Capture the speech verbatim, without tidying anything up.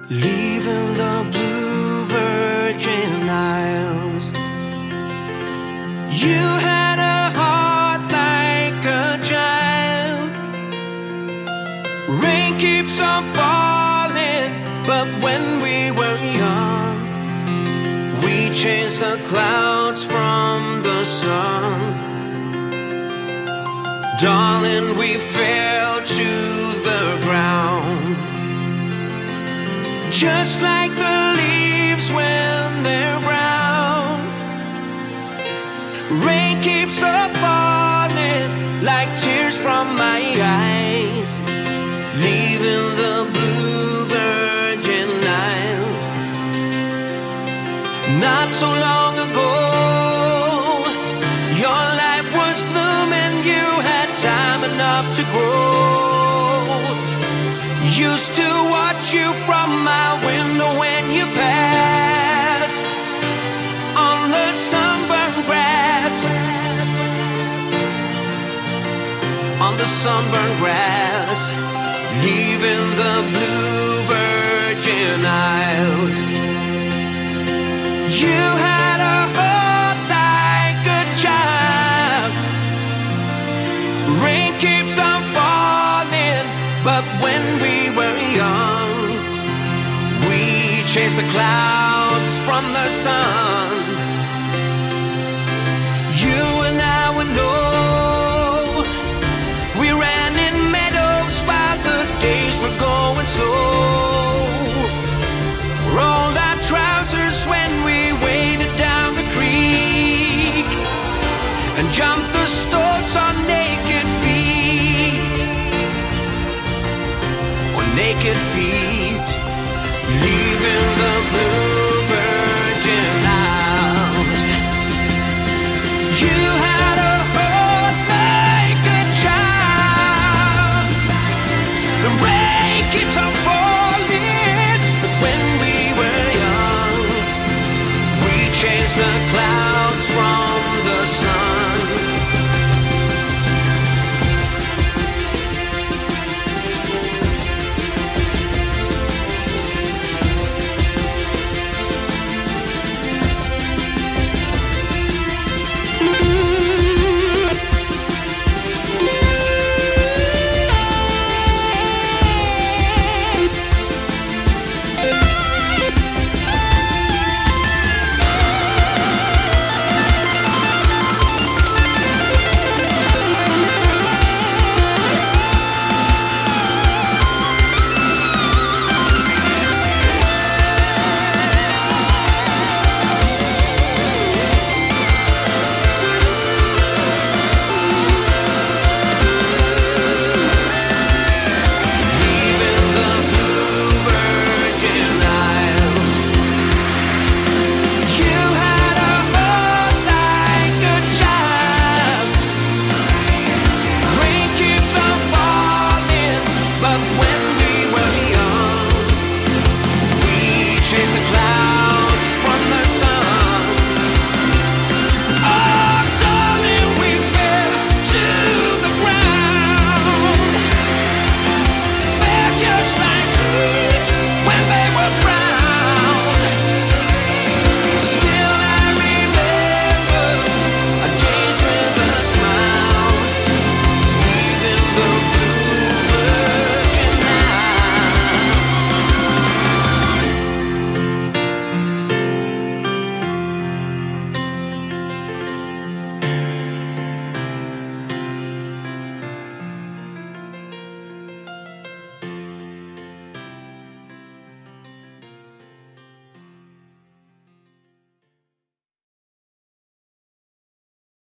leaving the blue Virgin Isles. You had a heart like a child. Rain keeps on falling, but when we were young, we chased the clouds from the sun. Darling, we fell to the ground, just like the leaves when they're brown. Rain keeps on falling like tears from my eyes, leaving the blue Virgin Isles. Not so long ago, your life was blooming, you had time enough to grow. Used to watch you from my window when you passed on the sunburned grass, on the sunburned grass, leaving the blue Virgin Isles. You had a heart like a child. Rain keeps on falling, but when we were young, we chased the clouds from the sun. You and I would know, we ran in meadows while the days were going slow. Rolled our trousers when we waded down the creek, and jumped the stalks on naked feet, on naked feet.